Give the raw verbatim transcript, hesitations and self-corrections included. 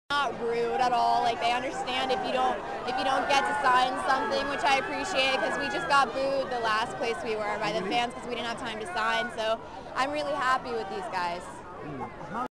Not rude at all. Like, they understand if you don't if you don't get to sign something, which I appreciate, because we just got booed the last place we were by the fans because we didn't have time to sign. So I'm really happy with these guys.